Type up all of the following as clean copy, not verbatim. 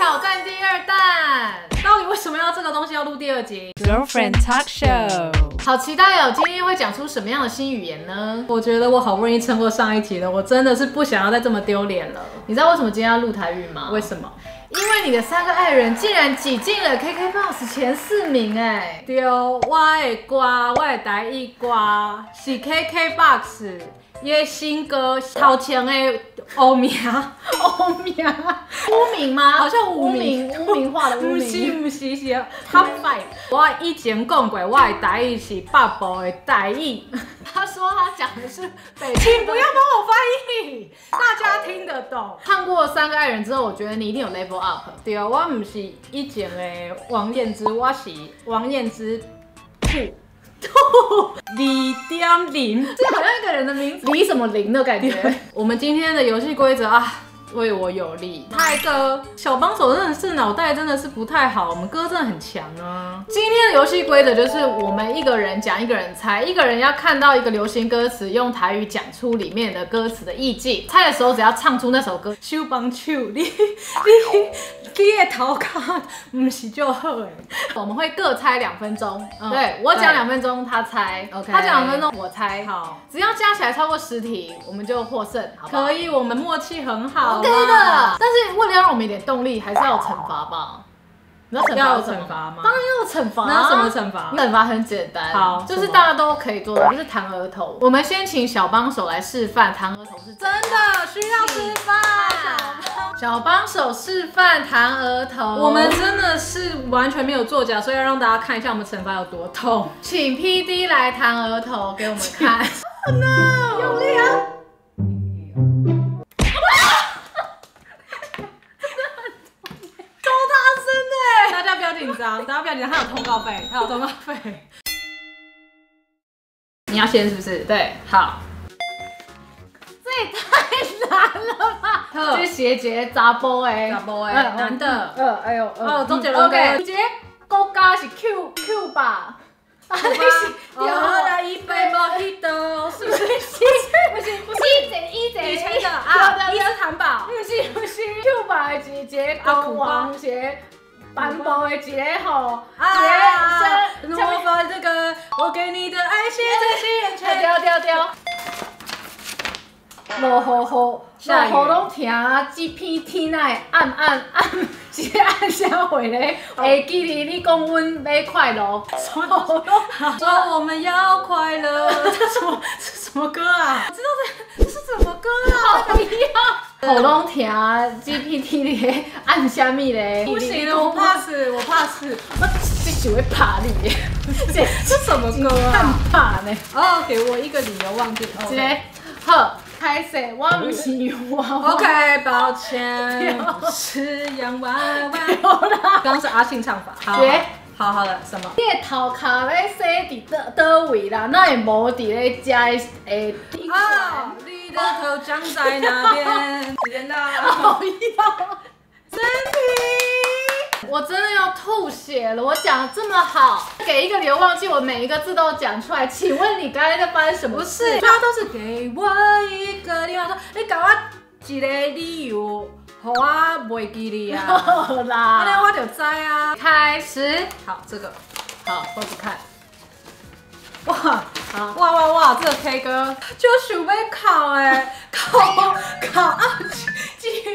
挑战第二弹，到底为什么要这个东西要录第二集 ？Girlfriend Talk Show， 好期待哦！今天会讲出什么样的新语言呢？ 我觉得我好不容易撑过上一集了，我真的是不想要再这么丢脸了。 你知道为什么今天要录台语吗？ 为什么？ 因为你的3个爱人竟然挤进了 KKBOX 前4名哎！ 对，我的歌，我的台语歌是 KKBOX 伊的新歌头前的污名， 污名吗？ 好像污名化的污名， 不是 Top 5。我以前讲过，我的台语是北部的台语。 他说他讲的是北部， 请不要帮我翻译，大家听得懂。 看过3个爱人之后，我觉得你一定有 level up。 对，我不是以前的王燕之，我是王燕之2.0， 这好像一个人的名字，李什么林的感觉。 我们今天的游戏规则啊，为我有利。泰哥小帮手真的是脑袋真的是不太好，我们哥真的很强啊。 今天的游戏规则就是我们一个人讲，一个人猜，一个人要看到一个流行歌词，用台语讲出里面的歌词的意境。猜的时候只要唱出那首歌， 手帮手，你的头壳不是就好诶。 我们会各猜2分钟，对我讲2分钟，他猜 ，OK， 他讲2分钟，我猜， 好， 只要加起来超过10题，我们就获胜，好不好？ 可以，我们默契很好 ，OK 的。但是为了要让我们一点动力，还是要有惩罚吧？你知道要有惩惩罚吗？ 当然要有惩罚。 那什么惩罚？ 惩罚很简单， 好， 就是大家都可以做的，就是弹额头。我们先请小帮手来示范弹额头是真的需要示范。 小帮手示范弹额头， 我们真的是完全没有作假，所以要让大家看一下我们惩罚有多痛。 请 PD 来弹额头给我们看。 Oh no！ 用力啊！ 大家不要紧张，大家不要紧张，他有通告费，他有通告费。你要先是不是？ 对， 好。 这也太难了吧！这斜节查甫的， 男的。 哎呦， 周杰伦的。 这国家是 Q 吧？ 啊，你是有了一杯莫吉托，是不是？ 不是，以前的啊，伊斯坦堡。 不是 Q 吧的一个国王是。颁布的一个吼， 我把这个我给你的爱写在心间。 对。落雨拢听 GPT 那按，是按啥回咧？会记你讲阮要快乐， 说我们要快乐。这什么歌啊？我知道这是什么歌啊？ 好拢听 GPT 咧按啥物咧？ 不行了，我怕死。我这就会怕你。 这什么歌啊？ 很怕呢。 哦，给我一个理由忘记。 这个好。拍摄，我不是洋娃娃。 OK， 抱歉，是洋娃娃。刚刚是阿信唱法。好的，什么？ 你的头壳要洗伫倒位啦？那会无伫咧遮的顶端？ 你的头长在哪边？时间到。 好呀，身体。我真的要吐血了！我讲得这么好，给一个流忘记，我每一个字都讲出来。请问你刚才在发生什么事？ 不是，他都是给我一个理由，说你给我一个理由，让我袂记你啊。 好啦， 那我就知啊。 开始， 好，这个好，我只看。 哇，这个 K 歌就想要考哎，考啊，姐，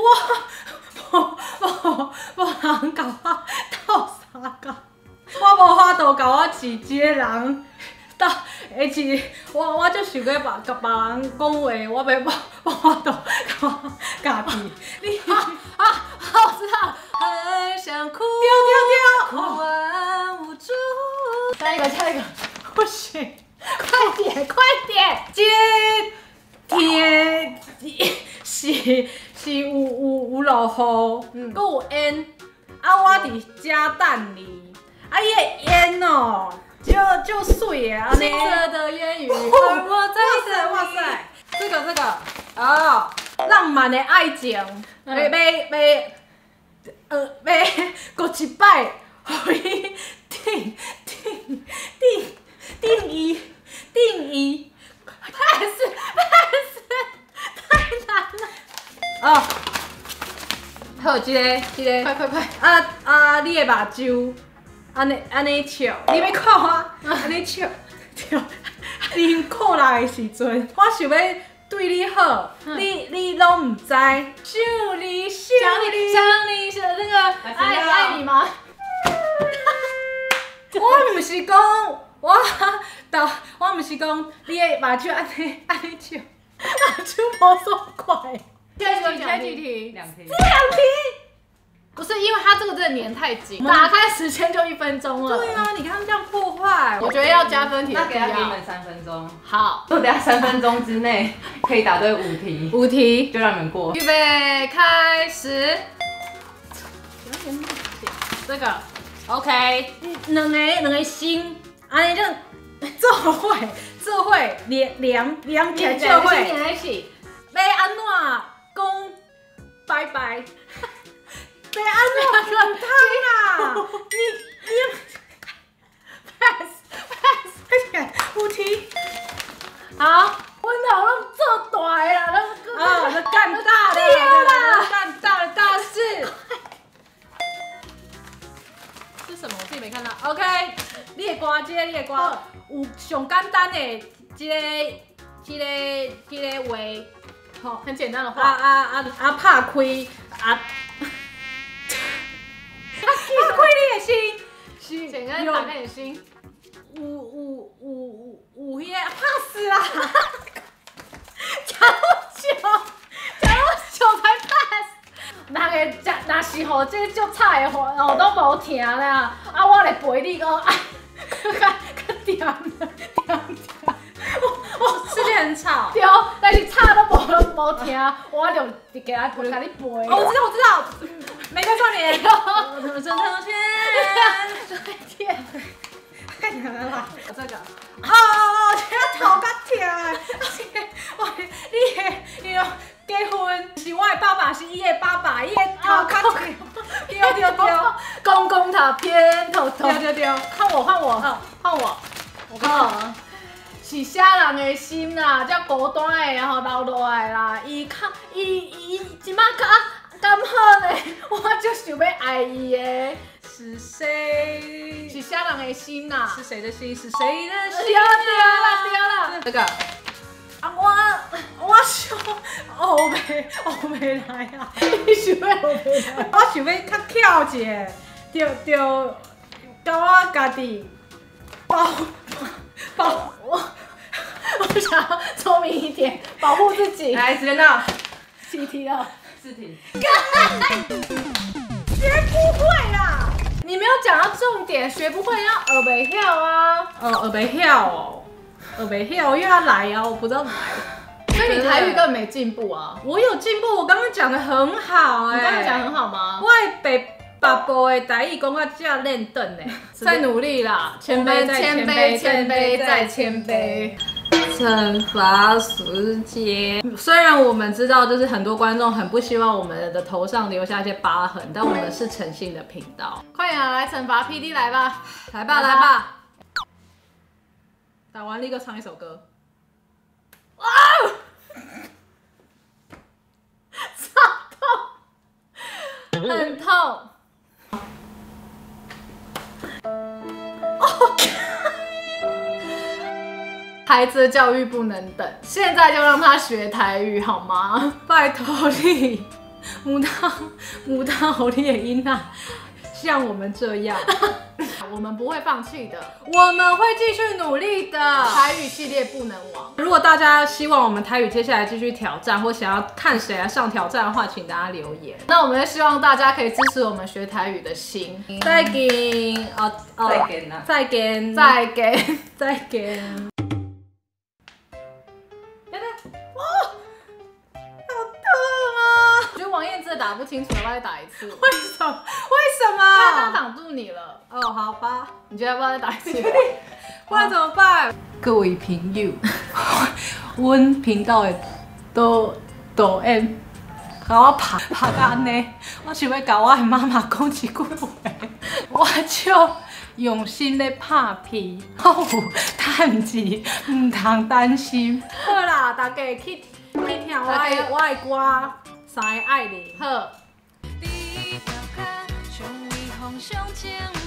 无人甲我斗相共，我无法度甲我一个人斗，而且我就想要甲别人讲话，我袂无法度甲我家己。 好，知道。 很想哭，哭完无助。 下一个， 不行， 快点！ 今天是有落雨，搁有烟，啊我伫家等你，啊伊个烟哦，就水的安尼。 青色的烟雨， 我在哇塞，这个哦，浪漫的爱情，要过一摆，互伊定义， 太难了。 好，这个， 快！ 你的目睭，安尼笑，你要看我，安尼笑，对，辛苦来的时阵，我想要对你好，你拢唔知，想你是那个爱你吗？ 我唔是讲我唔是讲你的目睭安尼笑，目睭无爽快。 前几题， 2题， 这2题。 不是因为它这个真的粘太紧，打开时间就1分钟了。 对啊，你看这样破坏， 我觉得要加分题的那必要。 给你们3分钟。 好， 如果等下3分钟之内可以答对5题 5题， 就让你们过。 预备开始。 这个 OK，两个心，安尼就做伙量起来做伙， 连在一起。 要安怎讲拜拜？要安怎讲汤啊？你 pass 5题， 好，我脑拢做大的啦， 这干大的，干大的大事。 是什么？我自己没看到。 OK， 你的歌，你的歌有上简单的这个话，吼， 很简单的话。 拍开拍开你的心， 简单打开你的心。 有迄个怕死啦！讲久才 pass。 若是吼这足菜的话，吼都无听啦。我来陪你讲，较甜。 是不是很吵？ 对，但是吵都无听，我就给他陪你陪。 我知道，每个少年，我真的天， 太难了啦！ 这个。 这头较痛的，你结婚是我的爸爸，是伊的爸爸，伊的头较痛。对， 公公他偏头痛。 对， 换我。我讲，是啥人的心啦，遮孤单的，然后留落来啦。伊即马敢好呢，我就想要爱伊的。 是谁？ 是啥人的心呐？ 是谁的心？是谁的心？ 对啦。 这个我想欧美来啊！ 你想要欧美来？ 我想要较巧一个，就甲我家己保。 我想要聪明一点，保护自己。 来，时间到 7题了 ，4题。 学不会啦！ 你没有讲到重点，学不会要耳背跳啊。 耳袂晓，又要来啊！我不知道来。 所以你台语根本没进步啊！ 我有进步，我刚刚讲的很好你刚刚讲很好吗？ 我的爸爸的台语讲到这练顿呢， 再努力啦！谦卑再谦卑。 惩罚时间。虽然我们知道，就是很多观众很不希望我们的头上留下一些疤痕，但我们是诚信的频道。 快点来惩罚 PD 来吧！ 来吧！打完立刻唱一首歌。 哇！超痛，很痛。孩子的教育不能等，现在就让他学台语好吗？ 拜托你，母汤，互你的囡仔像我们这样， 我们不会放弃的， 我们会继续努力的。 台语系列不能忘。 如果大家希望我们台语接下来继续挑战，或想要看谁来上挑战的话，请大家留言。 那我们也希望大家可以支持我们学台语的心。 再见，再见。 我觉得王燕真的打不清楚，要不要再打一次？ 为什么？ 他挡住你了。 哦，好吧。 你觉得要不要再打一次？ 不然怎么办？各位朋友，阮频道的导演，甲我拍到安尼，我想要甲我的妈妈讲一句话，我就用心咧拍片，我有趁钱，唔通担心。好啦，大家去听我的歌，三个爱你。 好。 将